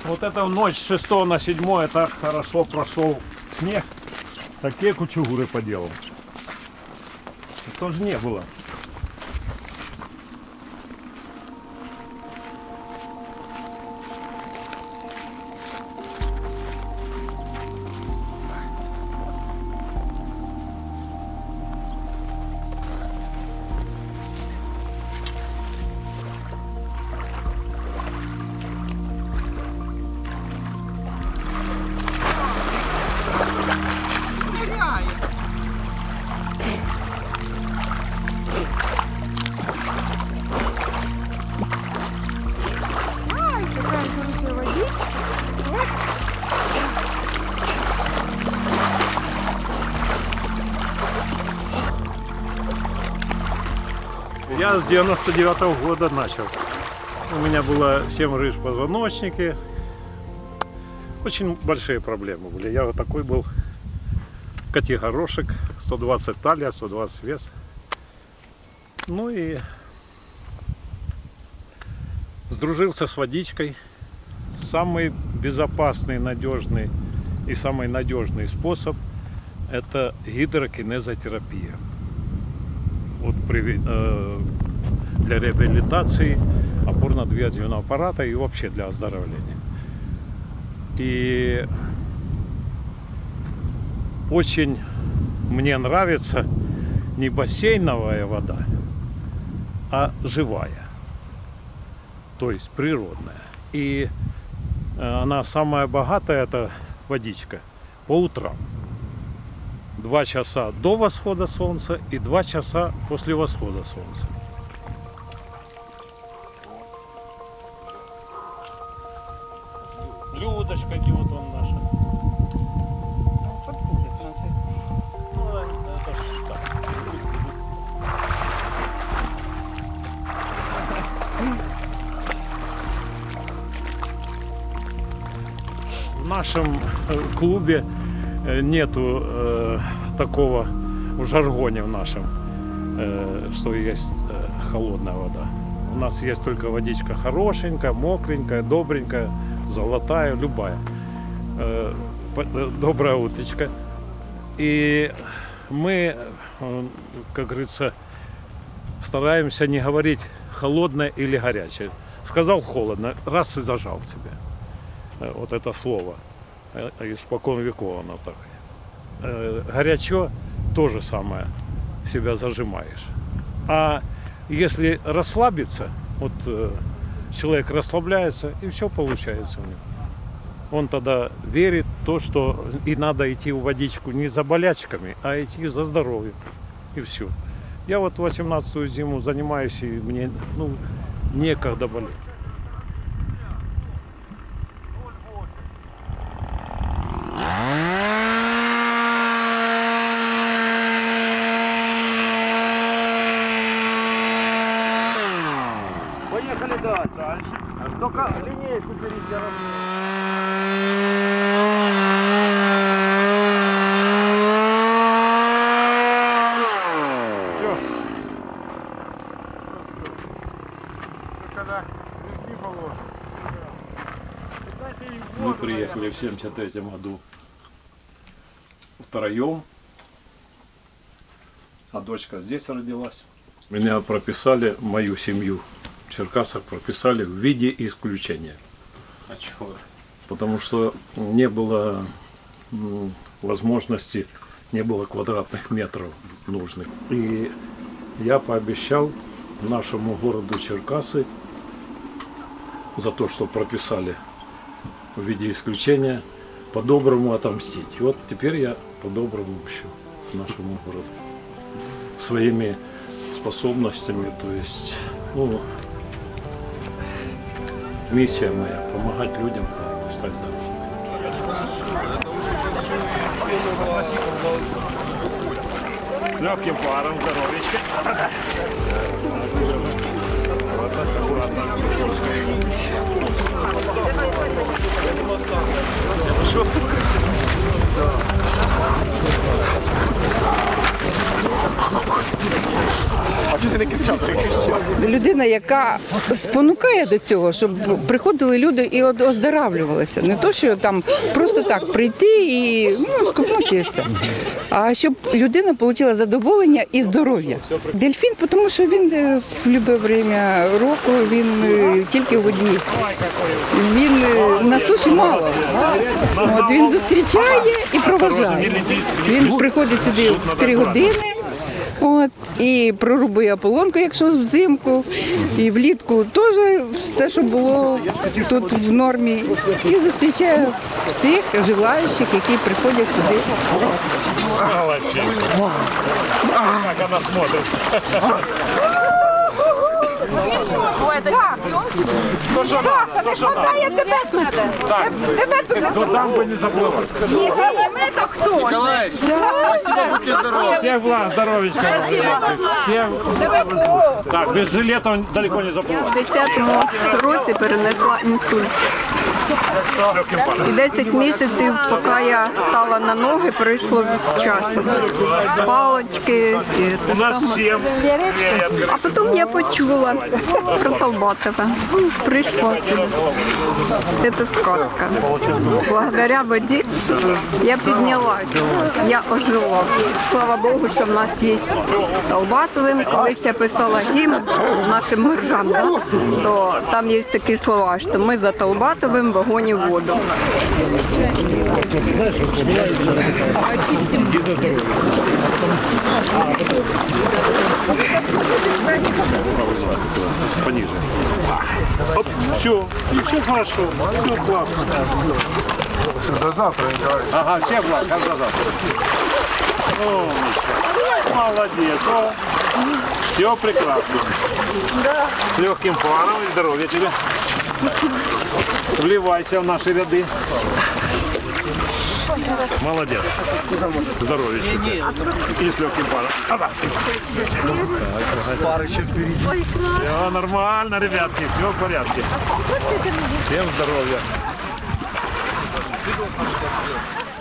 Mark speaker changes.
Speaker 1: Вот эта ночь с 6 на 7 так хорошо прошел снег. Такие кучугуры поделал. Тоже не было. Я с 99-го года начал. У меня было 7 рыж в позвоночнике. Очень большие проблемы были. Я вот такой был котигорошек, 120 талия, 120 вес. Ну и сдружился с водичкой. Самый безопасный, надежный и самый надежный способ — это гидрокинезотерапия. Вот для реабилитации опорно-двигательного аппарата и вообще для оздоровления. И очень мне нравится не бассейновая вода, а живая, то есть природная. И она самая богатая, эта водичка, по утрам. 2 часа до восхода солнца и 2 часа после восхода солнца. Людочка, где вот он наша. Ну, это ж так. В нашем клубе нету такого в жаргоне в нашем, что есть холодная вода. У нас есть только водичка хорошенькая, мокренькая, добренькая, золотая, любая. Добрая уточка. И мы, как говорится, стараемся не говорить холодное или горячее. Сказал холодно, раз и зажал себя. Вот это слово. Испокон веков оно так. Горячо то же самое, себя зажимаешь. А если расслабиться, вот человек расслабляется, и все получается у него. Он тогда верит в то, что и надо идти в водичку не за болячками, а идти за здоровьем. И все. Я вот 18-ю зиму занимаюсь, и мне некогда болеть.
Speaker 2: Поехали дальше. Только линейку берите.
Speaker 1: Все. Мы приехали в 73-м году втроем, а дочка здесь родилась. Меня прописали, мою семью в Черкасах прописали в виде исключения.
Speaker 3: А чего?
Speaker 1: Потому что не было возможности, не было квадратных метров нужных. И я пообещал нашему городу Черкасы за то, что прописали в виде исключения, по-доброму отомстить. И вот теперь я по-доброму мщу нашему городу. Своими способностями, то есть, миссия моя — помогать людям стать здоровыми. С легким паром, здоровечко.
Speaker 2: А что ты не кричал?
Speaker 3: людина, яка спонукає до цього, щоб приходили люди і оздоравлювалися. Не то, що там просто так прийти і скупнути і все. А щоб людина отримала задоволення і здоров'я. Дельфін, тому що він в будь-яке время року, він тільки в воді. Він на суші мало. От, він зустрічає і проважає. Він приходить сюди в 3 години. От, і прорубує ополонку, якщо взимку, і влітку теж все, що було тут в нормі. І зустрічає всіх желаючих, які приходять сюди.
Speaker 1: Молодчинка. Как она смотрит. То, что надо, то, что надо. Так, но там бы не заплывать. Николаевич, спасибо, будьте здоровы. Всех благ, здоровечка. Всем. Так, без жилета он далеко не заплывать.
Speaker 4: В 10-му році перенесла інсульт. І 10 місяців, поки я стала на ноги, пройшло часу. Палочки.
Speaker 1: У нас 7.
Speaker 4: А потім я почула про Толбатова. Прийшла сюди. Це сказка. Благодаря воді я піднялась, я ожила. Слава Богу, що в нас є Толбатовим. Колись я писала гімн нашим моржам, то там є такі слова, що ми за Толбатовим в огонь і в воду.
Speaker 1: Пониже. Оп, все, и все хорошо, все классно.
Speaker 5: До завтра, Николай.
Speaker 1: Ага, все благ, как до завтра. Молодец, все прекрасно. С легким паром и здоровья тебе. Вливайся в наши ряды. Молодец. Здоровечко. И с легким паром.
Speaker 5: Пара еще впереди.
Speaker 1: Все нормально, ребятки, все в порядке. Всем здоровья.